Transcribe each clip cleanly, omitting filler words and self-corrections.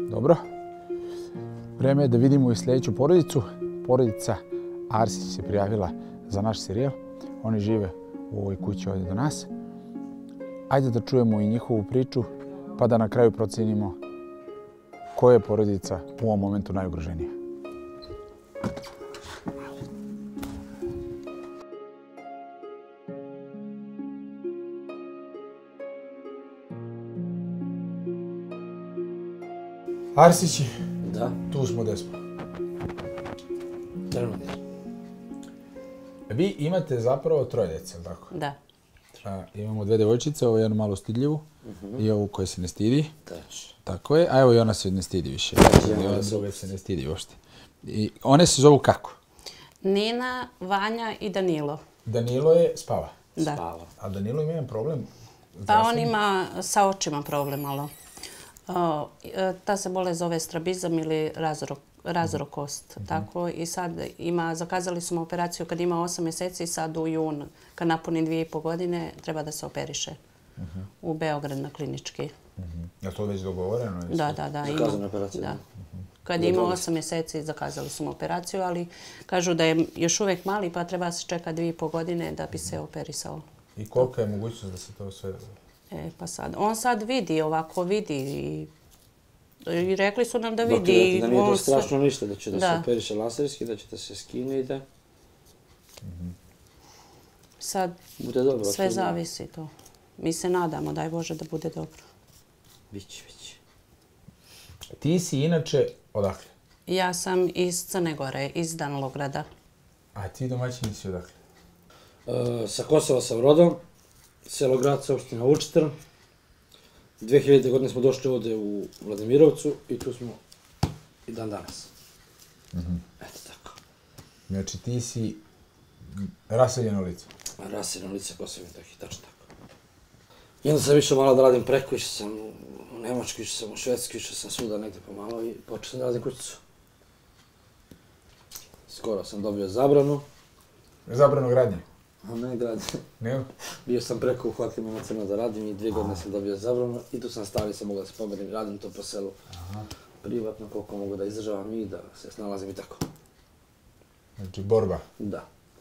Dobro. Vreme je da vidimo i sljedeću porodicu. Porodica Arsić se prijavila za naš serijal. Oni žive u ovoj kući ovdje do nas. Ajde da čujemo i njihovu priču, pa da na kraju procenimo koja je porodica u ovom momentu najugroženija. Arsići, Da, tu smo gdje smo. trenutno. Vi imate zapravo troje djece, je li tako? Da. Imamo dve devojčice, ovo je jednu malo stidljivu i ovu koja se ne stidi. Tačno. Tako je, a evo i ona se ne stidi više. I ona druga se ne stidi uopšte. I one se zovu kako? Nina, Vanja i Danilo. Danilo je spava. Da. Spava. A Danilo ima jedan problem? Pa on ima sa očima problem malo. Ta se bolest zove strabizam ili razorokost. Tako i sad zakazali smo operaciju kad ima 8 mjeseci i sad u jun, kad napuni 2,5 godine, treba da se operiše u Beograd na klinički. Je to već dogovoreno? Da. Zakazana operacija. Da. Kad je imao 8 mjeseci zakazali smo operaciju, ali kažu da je još uvijek mali pa treba se čekati 2,5 godine da bi se operisao. I kolika je mogućnost da se to sve... Pa sad, on sad vidi i rekli su nam da vidi. Da nije to strašno ništa, da će da se operiše laserski, da će da se skine i da... Sad sve zavisi to. Mi se nadamo, daj Bože, da bude dobro. Biće. Ti si inače odakle? Ja sam iz Crne Gore, iz Danilograda. A ti domaćini si odakle? Sa Kosova sam rodom, selo Gradca, opština Vučitrn. 2000. godine smo došli ovdje u Vladimirovcu i tu smo i dan danas. Eto tako. Znači ti si raseljeno lice? Raseljeno lice Kosova i Metohije, tačno tako. I onda sam išao malo da radim preko, išao sam u Nemačku, išao sam u Švedsku, išao sam svuda negdje pomalo i počeo sam da radim kućicu. Skoro sam dobio zabranu. Zabranu gradnje? A ne gradnje. Ne? Bio sam preko uhvatio me na crno da radim i 2 godine sam dobio zabranu i tu sam stavio, sam mogao da se pomerim, radim to po selu. Privatno, koliko mogu da izdržavam i da se snalazim i tako. Znači borba? Da.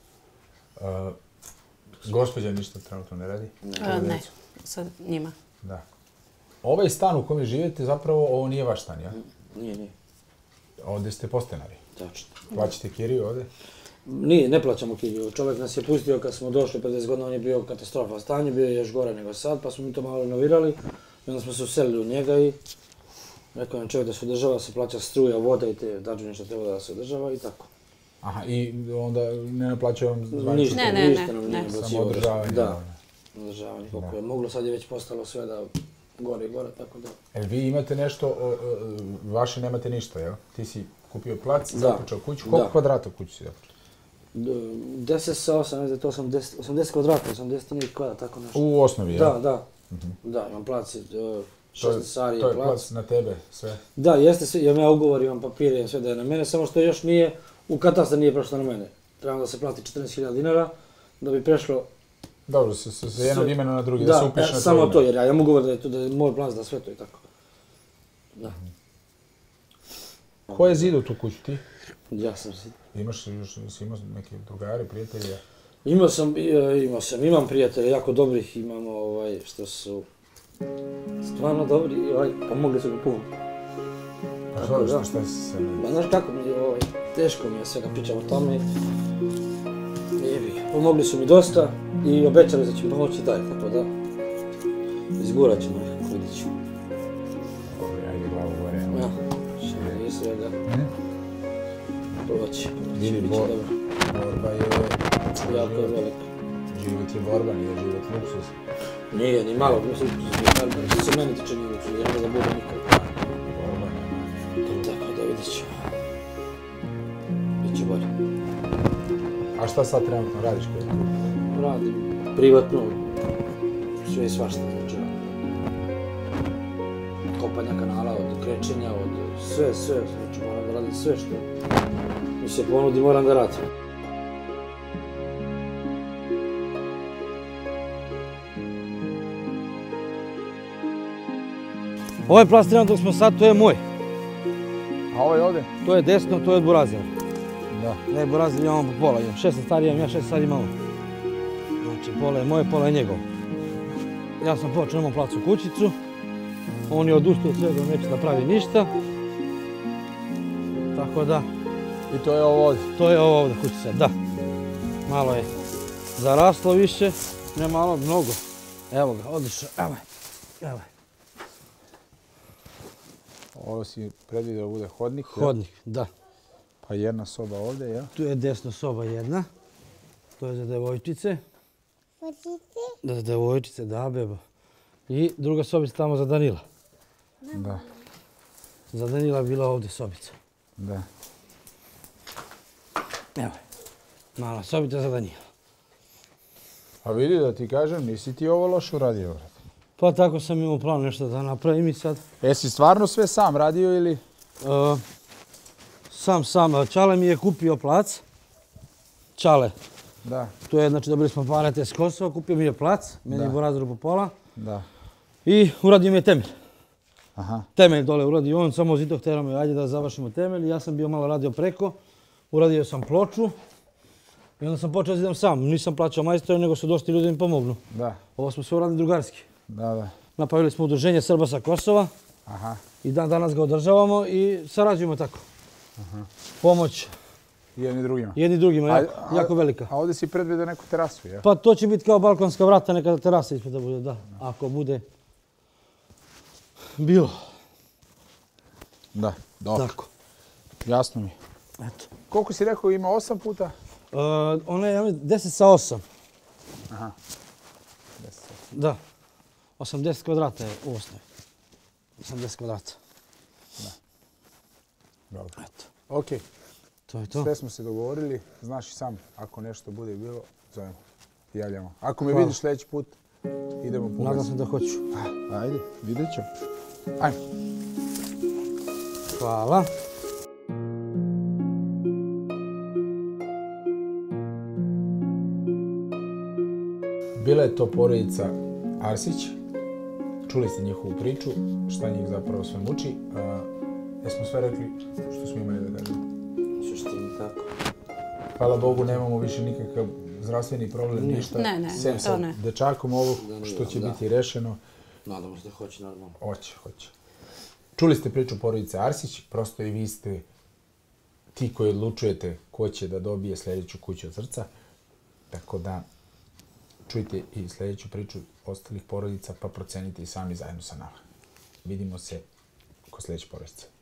Gospođa ništa trenutno ne radi? Ne, sad njima. Da. Ovaj stan u kojem živite, zapravo ovo nije vaš stan, ja? Nije. Ovdje ste podstanari? Tačno. Plaćate kiriju ovdje? Nije, ne plaćamo kiriju. Čovjek nas je pustio kad smo došli 50 godina, on je bio katastrofa stanje, bio je još gore nego sad, pa smo mi to malo renovirali i onda smo se uselili u njega i rekao nam čovjek da se održava, se plaća struja, voda i te dađune što treba da se održava i tako. Aha, i onda ne naplaćaju vam zvanično? Ništa nam nije samo bilo održavanje? Da, održavanje koliko je moglo, sad je već postalo sve da gore i gore, tako da... Vi imate nešto, vaše nemate ništa, jel? Ti si kupio plac, započeo kuću, koliko kvadrata kuću si započeo? 10 sa 8, 80 kvadrata, 80 kvadrata, tako nešto. U osnovi, jel? Da, imam plac, 16 sari je plac. To je plac na tebe, sve? Da, jeste sve, imam ja ugovor, imam papire, imam sve da je na mene, samo što još nije, u katastar nije prešlo na mene. Trebam da se plati 14.000 dinara, da bi prešlo... Dobro, sa jednog imena na drugi, da se upiše na to ime. Samo to, jer ja imam ugovor da je moj plac, da sve to i tako. Da. Ko je zidao tu kuću, ti? Ja sam zidao. Imaš još neke drugari, prijatelja? Imam prijatelja jako dobrih, imam što su stvarno dobri, pomogli su mi puno. Šta si se... Znaš kako mi je, teško mi je sve da pričam o tome. Pomogli su mi dosta i obećali da će mi pomoći dalje, tako da izgurat ćemo nekako, vidit ću. Dobro, ajde glavu gore. Ja, še ne sve da proći, Vidi, borba je... Jako je velika. Život je borba, nije život luksus. Nije, ni malo, što se meni tiče nije luksus, ja ne zabudim nikad. Borba nema. Tako da vidit ćemo. Biće bolje. A šta sad trenutno radiš? Radim privatno, sve i svašta, znači kopanja kanala, od krečenja, od sve, znači moram da radim sve što mi se ponudi, moram da radim. Ovaj plastiran dok smo sad, to je moj. A ovaj ovdje? To je desno, to je od burazira. Da. Ne, burazir imamo po pola. 6 stari imam ja, 6 stari imamo. Znači, pola je moje, pola je njegov. Ja sam počeo na placu kućicu. On je odustao od svega, neće da pravi ništa. Tako da... I to je ovo ovdje? To je ovo ovdje kućica, da. Malo je zaraslo više, ne malo, mnogo. Evo ga, odlično, evo je. Ovo si predvidio da bude hodnik? Hodnik, da. Pa jedna soba ovdje, jel? Tu je desno soba jedna. To je za devojčice. Za devojčice, da, beba. I druga sobica tamo za Danila. Da. Za Danila je bila ovdje sobica. Da. Evo je. Mala sobica za Danila. A vidi da ti kažem, nisi ti ovo loše uradio, brate. Pa tako sam imao plan nešto da napravim i sad. Jesi stvarno sve sam radio ili? Sam. Čale mi je kupio plac. Čale. Da. To je, znači, dobili smo parete s Kosova, kupio mi je plac, meni je burazir po pola. Da. I uradio mi je temelj. Aha. Temelj dole uradio on, samo zito htjela me, ajde da završimo temelj. Ja sam bio malo radio preko, uradio sam ploču. I onda sam počeo zidam sam. Nisam plaćao majstora, nego su došli ljudi da mi pomognu. Da. Ovo smo sve uradili drugarski. Da. Napravili smo udruženje Srba sa Kosova. Aha. I danas ga održavamo i sarađujemo tako. Aha. Pomoć jedni drugima. Jako velika. A ovdje si predvidio neku terasu, jel? Pa to će biti kao balkonska vrata, neka terasa ispred da bude, da. Ako bude bilo. Da, dobro. Tako. Jasno mi. Eto. Koliko si rekao ima 8 puta? Ona je 10 sa 8. Aha. 10. Da. 80 kvadrata je u osnovi. 80 kvadrata. Da. Dobro. Eto. Okej. To je to. Sve smo se dogovorili. Znaš i sam, ako nešto bude bilo, zovemo. Javljamo. Ako me vidiš sljedeći put, idemo po Nadam se da hoću. Ajde, vidjet ćemo. Ajde. Hvala. Bila je to porodica Arsić. Čuli ste njihovu priču, šta njih zapravo sve muči. Jesmo sve rekli što smo imali da kažemo? Suštini tako. Hvala Bogu, nemamo više nikakav zdravstveni problem, ništa. Ne, Sem sa dečakom ovo što će biti rešeno. Nadamo se da hoće normalno. Hoće. Čuli ste priču porodice Arsić, prosto i vi ste ti koji odlučujete ko će da dobije sljedeću kuću od srca. Tako da čujte i sljedeću priču ostalih porodica pa procenite i sami zajedno sa nama. Vidimo se kod sljedeće porodice.